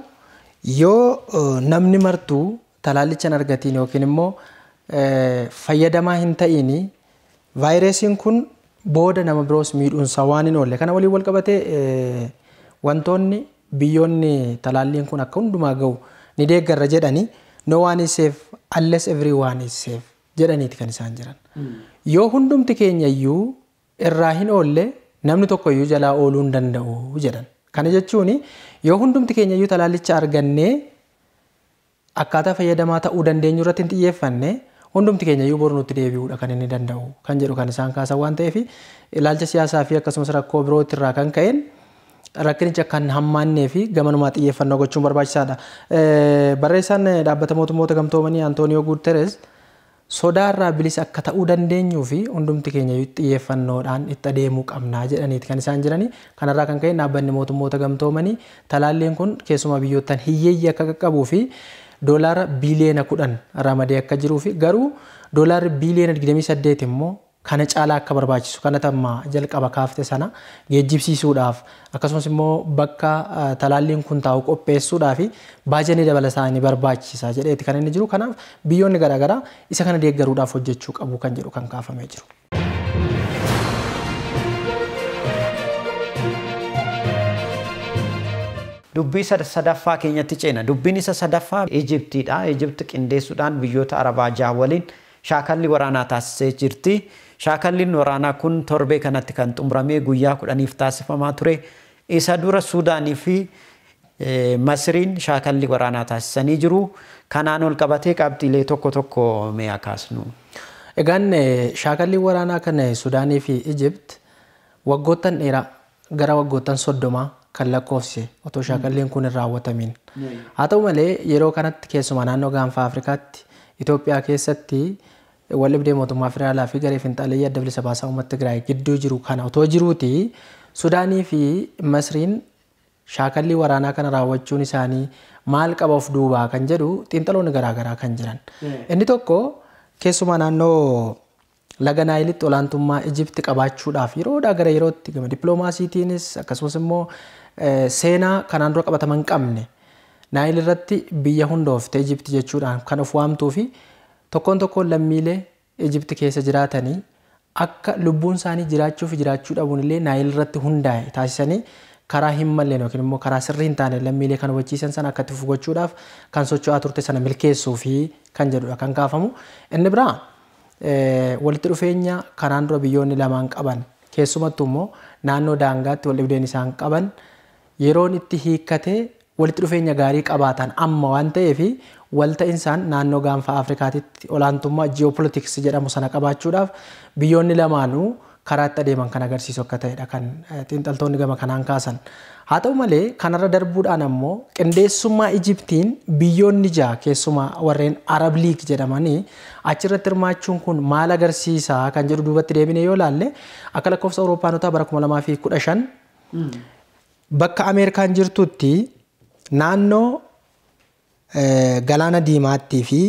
yoo namni martuu talaallichaan argatiin yookiin immoo fayyadamaa hin ta'in vaayirasiin kun booda nama biroos miidhuunsa waan hin oolle. Kana waliin wal qabatee wantoonni biyyoonni talaalliin kun akka hundumaa ga'u ni deeggarra jedhanii no one is safe unless everyone is safe jedhaniiti kan isaan jiran. Yoo hundumti keenya iyyuu irraa hin oolle namni tokko iyyuu jalaa ooluu hin danda'u jedhan. Kana jechuun yoo hundumti keenya iyyuu talaallicha argannee akkaataa fayyadamaa ta'uu dandeenyu irratti hin xiyyeeffanne hundumti keenya iyyuu boru nutti deebi'uudha kan inni danda'u kan jedhu kan isaan kaasan waan ta'eef ilaalcha siyaasaa fi akkasumas rakkoo birootti irraa kan ka'een rakkinicha kan hammaannee fi gamanumaa xiyyeeffannoo gochuun barbaachisaadha. Barreessaan dhaabbata mootummoota gamtoomanii Antooniyoo Guuteres sodaa irraa bilisa akka ta'uu dandeenyuu fi hundumti keenya xiyyeeffannoodhaan itti adeemuu qabnaa jedhaniiti kan isaan jiranii. Kanarraa kan ka'e dhaabbanni mootummoota gamtoomanii talaalliin kun keessumaa biyyoottan hiyyeeyyii akka qaqqabuu fi doolaara biiliyoona 10 ramadee akka jiruu fi garuu doolaarri biiliyoona 28 immoo kana caalaa akka barbaachisu kana tamma jalqaba kaafte sana geejjibsiisuudhaaf akkasumas immoo bakka talaalliin kun taa'u qopheessuudhaaf baajanii dabalataa ni barbaachisa jedheeti kan inni jiru. Kanaaf biyyoonni garaagaraa isa kana deeggaruudhaaf hojjechuu qabu kan jedhu kan kaafamee jiru. Dubbii sadaffaa keenyatti ceena. Dubbiin isa sadaffaa Ijiptiidha. Ijipti qindeessuudhaan biyyoota Arabaa jaha waliin shaakalli waraanaa taasisee jirti. Shaakalliin waraanaa kun torbee kanatti kan xumuramee guyyaa 10f taasifamaa ture. Isa dura Suudaanii fi Masriin shaakalli waraanaa taasisanii jiru. Kanaan ol qabatee qabxiilee tokko tokko mee kaasnu. Egaan shaakalli waraanaa kan Suudaanii fi Ijipt waggoottan dheeraa gara waggoottan 30 kan lakkoofse otoo shaakalliin kun hin raawwatamin. Haa ta'u malee yeroo kanatti keessumaa naannoo gaanfa Afrikaatti Itoophiyaa keessatti waldhabdee mootummaa federaalaa fi garee finxaaleeyyii adda bilisa baasaa uummata Tigraay gidduu jiru kana otoo jiruuti Suudaanii fi Masriin shaakallii waraanaa kana raawwachuun isaanii maal qaba of duubaa kan jedhu xiinxaloonni garaagaraa kan jiran. Inni tokko keessumaa naannoo laga Naayilitti olaantummaa Ijipti qabaachuudhaaf yeroodhaa gara yerootti gama dippiloomaasiitiinis akkasumas immoo seenaa kanaan dura qabataman hin qabne Naayil irratti biyya hundoofte Ijipti jechuudhaan kan of waamtuu fi tokkoon lammiilee Ijipti keessa jiraatanii akka lubbuun isaanii jiraachuu fi jiraachuu dhabuun illee Naayil irratti hundaa'e taasisanii karaa hin malleen yookiin immoo karaa sirrii hin taane lammiilee kan hubachiisan sana akka itti fufu gochuudhaaf kan socho'aa turte sana milkeessuu fi kan jedhudha kan kaafamu. Inni biraa walitti dhufeenya kanaan dura biyyoonni lamaan qaban keessumattuu immoo naannoo daangaatti waldhabdeen isaan qaban yeroon itti hiikkatee walitti dhufeenya gaarii qabaatan amma waan ta'eef walta'insaan naannoo gaanfa Afrikaatitti olaantummaa ji'oopolitiks jedhamu sana qabaachuudhaaf biyyoonni lamaanuu karaa itti adeeman kan agarsiisu akka ta'edha kan xiinxaltoonni gama kanaan kaasan. Haa ta'u malee kanarra darbuudhaan ammoo qindeessummaa Ijiptiin biyyoonni jaha keessumaa warreen Arab Liig jedhamanii achirratti hirmaachuun kun maal agarsiisaa kan jedhu duubatti deebine yoo laalle akka lakkoofsa Awuroopaanotaa bara 2015 bakka Ameerikaan jirtutti naannoo galaana diimaattii fi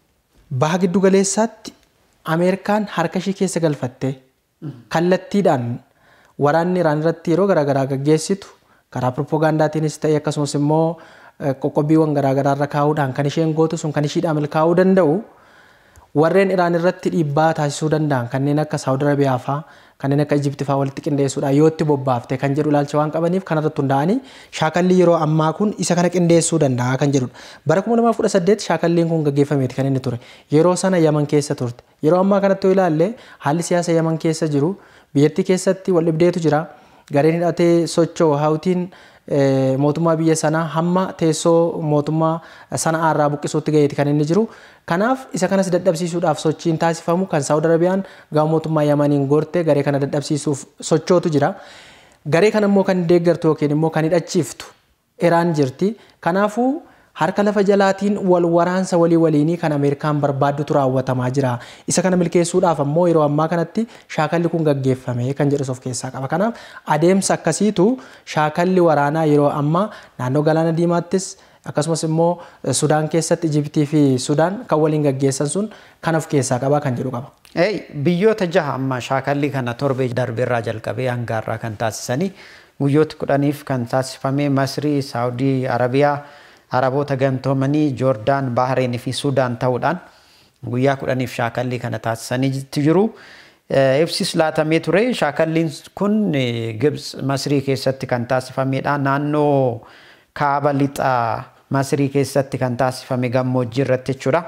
baha giddu galeessaatti Ameerikaan harka ishee keessa galfatte kallattiidhaan waraanni Iraan irratti yeroo garaagaraa gaggeessitu karaa propoogaandaatiinis ta'e akkasumas immoo qoqqobbiiwwan garaagaraa irra kaa'uudhaan kan isheen gootu sun kan ishiidhaan milkaa'uu danda'u warreen Iraan irratti dhiibbaa taasisuu danda'an kanneen akka Saawud Arabiyaa fa'aa kanneen akka Ijipti fa'aa walitti qindeessuudhaan yoo itti bobbaafte kan jedhu ilaalcha waan qabaniif kanarratti hundaa'anii shaakalli yeroo ammaa kun isa kana qindeessuu danda'a kan jedhudha. Bara 2018 shaakalliin kun gaggeeffameeti kan inni ture. Yeroo sana Yaman keessa turte. Yeroo ammaa kanatti yoo ilaalle haalli siyaasa Yaman keessa jiru biyyattii keessatti waldhabdeetu jira. Gareen hidhatee socho'u hawtiin mootummaa biyya sanaa hamma teessoo mootummaa sanaa irraa buqqisuutti ga'eeti kan inni jiru. Kanaaf isa kanas dadhabsiisuudhaaf sochiin taasifamu kan Saawud Arabiyaan gama mootummaa Yamaniin gorte garee kana dadhabsiisuuf sochootu jira. Garee kana immoo kan deeggartu yookiin immoo kan hidhachiiftu Iraan jirti. Kanaafuu harka lafa jalaatiin wal waraansa waliinii kan Ameerikaan barbaaddutu raawwatamaa jira. Isa kana milkeessuudhaaf ammoo yeroo ammaa kanatti shaakalli kun gaggeeffame kan jedhus of keessaa qaba. Kanaaf adeemsa akkasiitu shaakalli waraanaa yeroo ammaa naannoo galaana diimaattis akkasumas immoo Sudaan keessatti Ijiptii fi Sudaan kan waliin gaggeessan sun kan of keessaa qaba kan jedhu qaba. Biyyoota jaha amma shaakalli kana torbee darbeerraa jalqabee hangaarraa kan taasisanii guyyoota 10f kan taasifame Masrii, Saawudii Arabiyaa, Araboota gamtoomanii, Joordaan, Bahareen fi Sudaan ta'uudhaan guyyaa 10f shaakalli kana taasisanii jiru. Ibsis laatamee ture. Shaakalliin kun Gibs Masrii keessatti kan taasifamedha. Naannoo kaaba lixa Masrii keessatti kan taasifame gammoojjii irratti jechuudha.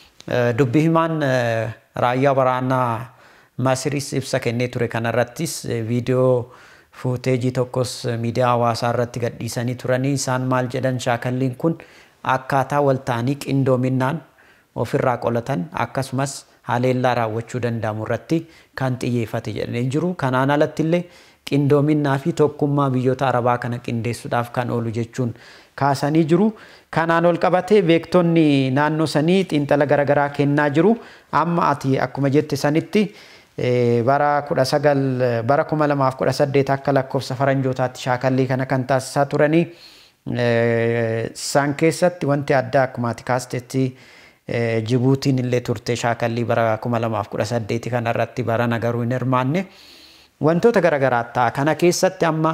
Dubbii himaan raayyaa waraanaa Masriis ibsa kennee ture kanarrattis viidiyoo fuuteejii tokkos miidiyaa hawaasaa irratti gadhiisanii turanii isaan maal jedhan shaakalliin kun akkaataa waltaanii qindoominaan ofirraa qolatan akkasumas haleellaa raawwachuu danda'amu irratti kan xiyyeeffate jedhanii jiru. Kanaan alatti illee qindoominaa fi tokkummaa biyyoota Arabaa kana qindeessuudhaaf kan oolu jechuun kaasanii jiru. Kanaan ol qabatee beektonni naannoo sanii xiinxala garaagaraa kennaa jiru. Amma ati akkuma jette sanitti bara 2018 akka lakkoofsa faranjootaatti shaakallii kana kan taasisaa turanii isaan keessatti wanti addaa akkuma ati kaastetti Jibuutiin illee turte shaakallii bara 2018 kanarratti bara nagaruu hin hirmaanne wantoota garaagaraa ta'a. Kana keessatti amma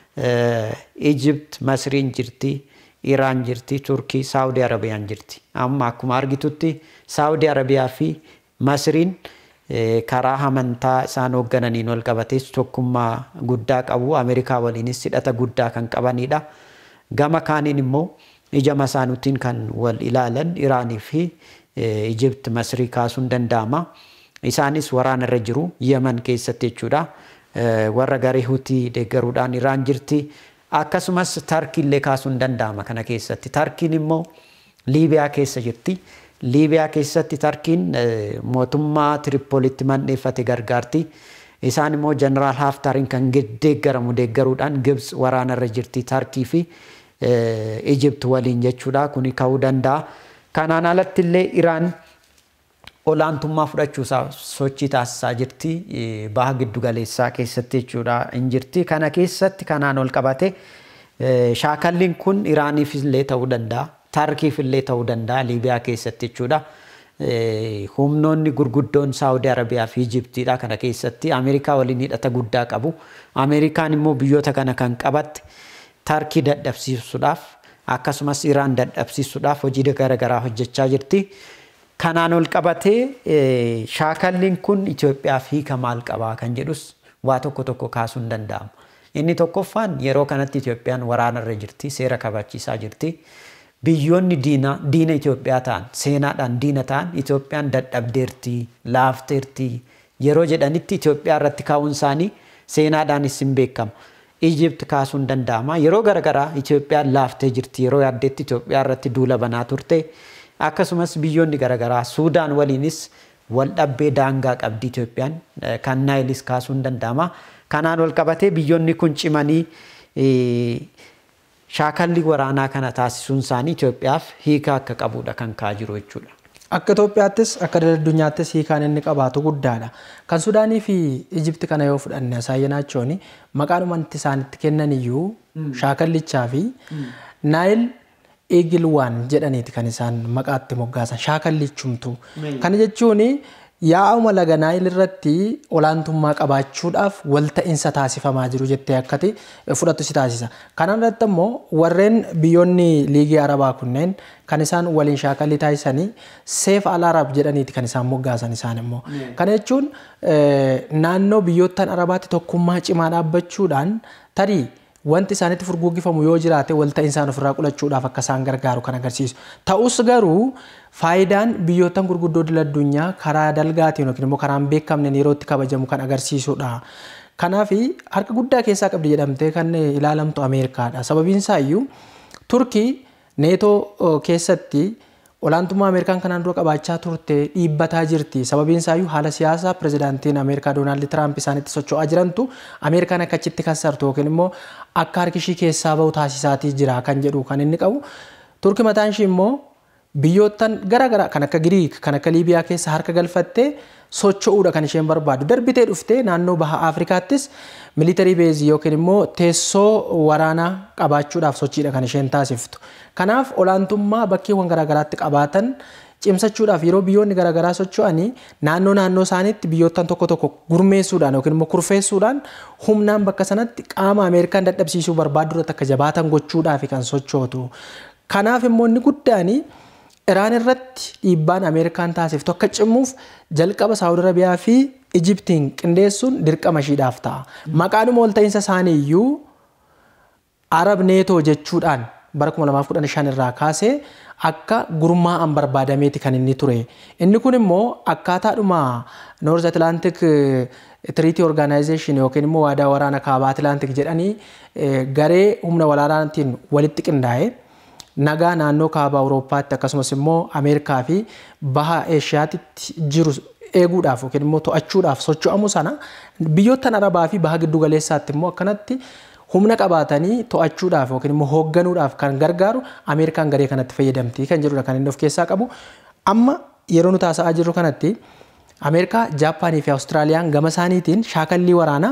Egypt, Masriin jirti, Iraan jirti, Turkii, Saudi Arabiyaan jirti. Amma akkuma argitutti Saudi Arabiyaa fi Masriin karaa amantaa isaan hooggananiin wal qabates tokkummaa guddaa qabu. Ameerikaa waliinis hidhata guddaa kan qabanidha. Gama kaaniin immoo ija masaanutiin kan wal ilaalan Iraanii fi Egypt, Masrii kaasuun danda'ama. Isaanis waraana irra jiru Yemen keessatti jechuudha. Warra garee Hutii deeggaruudhaan Iraan jirti. Akkasumas Tarkii illee kaasuun danda'ama kana keessatti. Tarkiin immoo Liibiyaa keessa jirti. Liibiyaa keessatti Tarkiin mootummaa Tiripoolitti mandheeffate gargaarti. Isaan immoo Jeneraal Haftariin kan deeggaramu deeggaruudhaan Gibs waraana irra jirti. Tarkii fi Egypt waliin jechuudha. Kuni ka'uu danda'a. Kanaan alatti illee Iraan olaantummaa fudhachuusaa sochii taasisaa jirti. Baha giddu galeessaa keessatti jechuudha hin jirti. Kana keessatti kanaan ol qabate shaakalliin kun Iraaniif illee ta'uu danda'a. Tarkiif illee ta'uu danda'a Liibiyaa keessatti jechuudha. Humnoonni gurguddoon Saudi Arabiyaa fi Egyptiidha kana keessatti Ameerikaa waliin hidhata guddaa qabu. Ameerikaan immoo biyyoota kana kan qabatte Tarkii dadhabsiisuudhaaf akkasumas Iraan dadhabsiisuudhaaf hojii garaagaraa hojjechaa jirti. Kanaan ol qabatee shaakalliin kun Itoophiyaaf hiika maal qabaa kan jedhus waa tokko kaasuun danda'ama. Inni tokkoffaan yeroo kanatti Itoophiyaan waraana irra jirti, seera kabachiisaa jirti. Biyyoonni diina Itoophiyaa ta'an, seenaadhaan diina ta'an Itoophiyaan dadhabdeerti, laafteerti. Yeroo jedhanitti Itoophiyaa irratti kaa'uun isaanii seenaadhaanis hin beekama. Egypt kaasuun danda'ama. Yeroo garaagaraa Itoophiyaan laaftee jirti. Yeroo yaaddeetti Itoophiyaa irratti duula banaa turte. Akkasumas biyyoonni garaagaraa Suudaan waliinis wal dhabbee daangaa qabdi Itoophiyaan kan Naayilis kaasuun danda'ama. Kanaan ol qabatee biyyoonni kun cimanii shaakallii waraanaa kana taasisuun isaanii Itoophiyaaf hiika akka qabudha kan ka'aa jiru jechuudha. Akka Itoophiyaattis akka addunyaattis hiikaan inni qabaatu guddaadha. Kan Suudaanii fi Ijipti kana yoo fudhanne Asaayyinaachoon maqaadhuma isaanitti kennan iyyuu shaakallichaa fi Naayil Eegilwaan jedhaniiti kan isaan maqaatti moggaasan shaakallichumtu. Kana jechuun yaa'uma laga Naayil irratti olaantummaa qabaachuudhaaf walta'iinsa taasifamaa jiru jettee akkati fudhattu si taasisa. Kanaan irratti immoo warreen biyyoonni liigii Arabaa kunneen kan isaan waliin shaakallii taasisanii Seef al-Arab jedhaniiti kan isaan moggaasan isaan immoo. Kana jechuun naannoo biyyoottan Arabaatti tokkummaa cimaa dhaabbachuudhaan tarii wanti isaanitti furguugifamu yoo jiraate walta'iinsaan ofirraa qolachuudhaaf akka isaan gargaaru kan agarsiisu. Ta'us garuu faayidaan biyyoottan gurguddoo addunyaa karaa dalgaatiin yookiin immoo karaan beekamneen yeroo itti kabajamu kan agarsiisudha. Kanaaf harka guddaa keessaa qabdi jedhamtee kan ilaalamtu Ameerikaadha. Sababiin isaa iyyuu Turkii neetoo keessatti olaantummaa Ameerikaan kanaan dura qabaachaa turte dhiibbataa jirti. Sababiin isaa iyyuu haala siyaasaa pirezidaantiin Ameerikaa Doonaald Tiraamp isaanitti socho'aa jirantu Ameerikaan akka achitti kassartu yookiin immoo akka harki ishii keessaa bahu taasisaatii jira kan jedhu kan inni qabu. Turkii mataan ishii immoo biyyoottan garaagaraa kan akka Giriik kan akka Liibiyaa keessa harka galfattee socho'uudha kan isheen barbaadu. Darbitee dhuftee naannoo baha Afrikaattis militarii beezii yookiin immoo teessoo waraanaa qabaachuudhaaf sochiidha kan isheen taasiftu. Kanaaf olaantummaa bakkeewwan garaagaraatti qabaatan cimsachuudhaaf yeroo biyyoonni garaagaraa socho'anii naannoo isaaniitti biyyoottan tokko gurmeessuudhaan yookiin immoo kurfeessuudhaan humnaan bakka sanatti qaama Ameerikaan dadhabsiisuu barbaadu irratti akka jabaatan gochuudhaaf kan sochootu. Kanaaf immoo inni guddaan Iraan irratti dhiibbaan Ameerikaan taasiftu akka cimuuf jalqaba Saawud Arabiyaa fi Ijiptiin qindeessuun dirqama ishiidhaaf ta'a. Maqaadhuma walta'iinsa isaanii iyyuu Arab neetoo jechuudhaan bara 2015 irraa kaasee akka gurmaa'an barbaadameeti kan inni ture. Inni kun immoo akkaataadhuma North Atlantic Treaty Organization yookiin immoo waadaa waraana kaabaa Atlantic jedhanii garee humna waraanaatiin walitti qindaa'e nagaa naannoo kaaba Awurooppaatti akkasumas immoo Ameerikaa fi baha Eeshiyaatti jiru eeguudhaaf yookiin immoo to'achuudhaaf socho'amu sana biyyoota Arabaa fi baha giddu galeessaatti immoo akkanatti humna qabaatanii to'achuudhaaf yookiin immoo hoogganuudhaaf kan gargaaru Ameerikaan garee kanatti fayyadamti kan jedhudha kan inni of keessaa qabu. Amma yeroo nuti haasa'aa jirru kanatti Ameerikaa, Jaappaanii fi Awustiraaliyaan gama isaaniitiin shaakallii waraanaa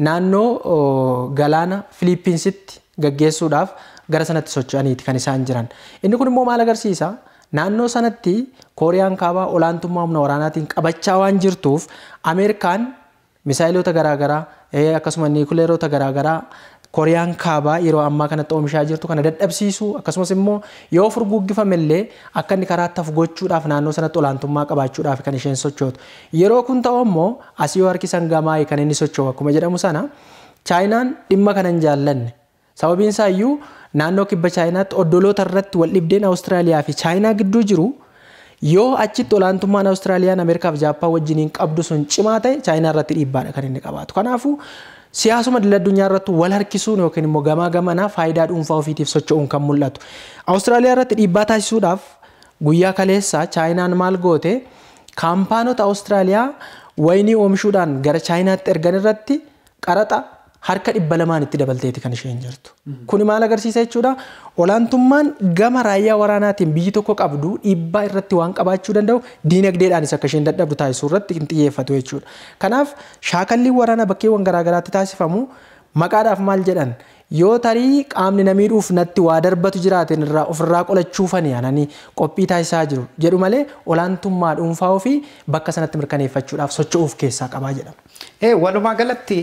naannoo galaana Filiippiinsitti gaggeessuudhaaf gara sanatti socho'aniiti kan isaan jiran. Inni kun immoo maal agarsiisa? Naannoo sanatti Kooriyaan kaabaa olaantummaa humna waraanaatiin qabachaa waan jirtuuf Ameerikaan misaayiloota garaagaraa akkasumas niikuleerota garaagaraa Kooriyaan kaabaa yeroo ammaa kanatti oomishaa jirtu kana dadhabsiisuu akkasumas immoo yoo furguggifamillee akka inni karaa tafu gochuudhaaf naannoo sanatti olaantummaa qabaachuudhaaf kan isheen sochootu. Yeroo kun ta'u immoo asii yoo harkisan gamaa kan inni socho'u akkuma jedhamu sana Chaayinaan dhimma kana hin jaallanne. Sababiin isaa iyyuu naannoo kibba Chaayinaatti oddoloota irratti wal dhibdeen Awustiraaliyaa fi Chaayinaa gidduu jiru yoo achitti olaantummaan Awustiraaliyaan Ameerikaa fi Jaappaan wajjiniin qabdu sun cimaa ta'e Chaayinaa irratti dhiibbaadha kan inni qabaatu. Kanaafuu siyaasuma idil addunyaa irratti wal harkisuun yookiin immoo gamaa gamanaa faayidaa dhuunfaa ofiitiif socho'uun kan mul'atu. Awustiraaliyaa irratti dhiibbaa taasisuudhaaf guyyaa kaleessa Chaayinaan maal goote kaampaanota Awustiraaliyaa wayinii oomishuudhaan gara Chaayinaatti ergan irratti qaraxa harka 200 itti dabalteeti kan isheen jirtu. Kuni maal agarsiisa jechuudha? Olaantummaan gama raayyaa waraanaatiin biyyi tokko qabdu dhiibbaa irratti waan qabaachuu danda'u diinagdeedhaanis akka isheen dadhabdu taasisuu irratti kan xiyyeeffatu jechuudha. Kanaaf shaakalliin waraanaa bakkeewwan garaagaraatti taasifamu maqaadhaaf maal jedhan yoo tarii qaamni namiidhuuf natti waa darbatu jiraateen irraa ofirraa qolachuufani ananii qophii taasisaa jiru jedhu malee olaantummaa dhuunfaa ofii bakka sanatti mirkaneeffachuudhaaf socho'uuf keessaa qabaa jedhama. Walumaa galatti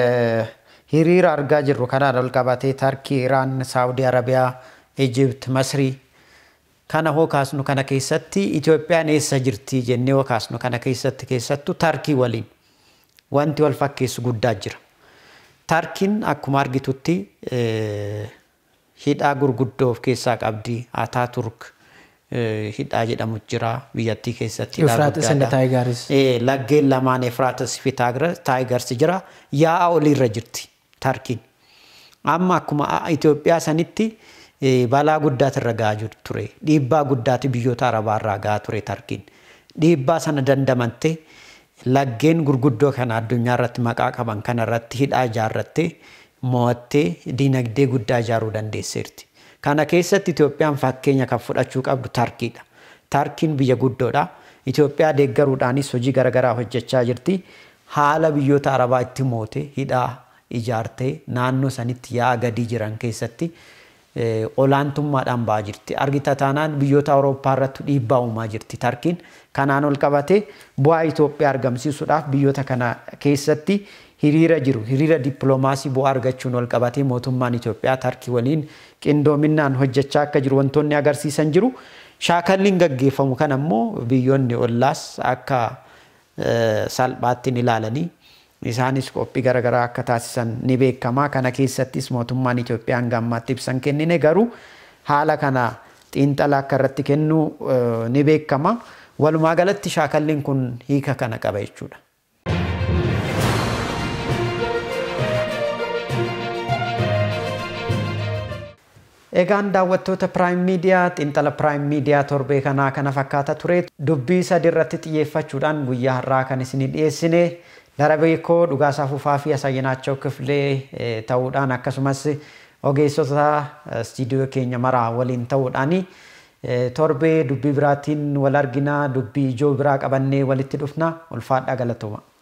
hiriira argaa jirru kanaan ol qabatee Tarkii, Iraan, Saawudii Arabiyaa, Ijipt, Masrii kana hoo kaasnu kana keessatti Itoophiyaan eessa jirti jennee hoo kaasnu kana keessattuu Tarkii waliin wanti wal fakkeessu guddaa jira. Tarkiin akkuma argitutti hidhaa gurguddoo of keessaa qabdi. Ataaturk hidhaa jedhamu jira biyyattii keessatti. Laggeen lamaan Efraatas fi Taayigars jira. Yaa'a oliirra jirti Tarkiin. Amma akkuma Itoophiyaa sanitti balaa guddaatu irra gahaa ture. Dhiibbaa guddaatu biyyoota Arabaa irraa gahaa ture Tarkiin. Dhiibbaa sana dandamante laggeen gurguddoo kana addunyaa irratti maqaa qaban kana irratti hidhaa ijaarrattee mo'attee diinagdee guddaa ijaaruu dandeesseerti. Kana keessatti Itoophiyaan fakkeenya kan fudhachuu qabdu Tarkiidha. Tarkiin biyya guddoodha. Itoophiyaa deeggaruudhaanis hojii garaagaraa hojjechaa jirti. Haala biyyoota Arabaa itti moote hidhaa ijaartee naannoo sanitti yaa'a gadii jiran keessatti olaantummaadhaan ba'aa jirti. Argita taanaan biyyoota Awurooppaa irratti dhiibbaa uumaa jirti Tarkiin. Kanaan ol qabatee bu'aa Itoophiyaa argamsiisuudhaaf biyyoota kana keessatti hiriira jiru. Hiriira dippiloomaasii bu'aa argachuun ol qabatee mootummaan Itoophiyaa Tarkii waliin qindoominaan hojjechaa akka jiru wantoonni agarsiisan jiru. Shaakalliin gaggeeffamu kan ammoo biyyoonni ollaas akka salphaatti ilaalanii isaanis qophii garaagaraa akka taasisan ni beekama. Kana keessattis mootummaan Itoophiyaa hanga ammaatti ibsan kennine garuu haala kana xiinxala akka irratti kennu ni beekama. Walumaa galatti shaakalliin kun hiika kana qaba jechuudha. Egaan daawwattoota Prime Media xiinxala Prime Media torbee kanaa kana fakkaata ture. Dubbii sadii irratti xiyyeeffachuudhaan guyyaa har'aa kan isin dhiyeessine Darabee koo Dhugaasaa Fufaa fi Asaayinaachoo Kifilee ta'uudhaan akkasumas ogeessota istiidiyoo keenya maraa waliin ta'uudhaan torbee dubbii biraatiin wal argina, dubbii ijoo biraa qabannee walitti dhufna. Ulfaadhaa galatooma.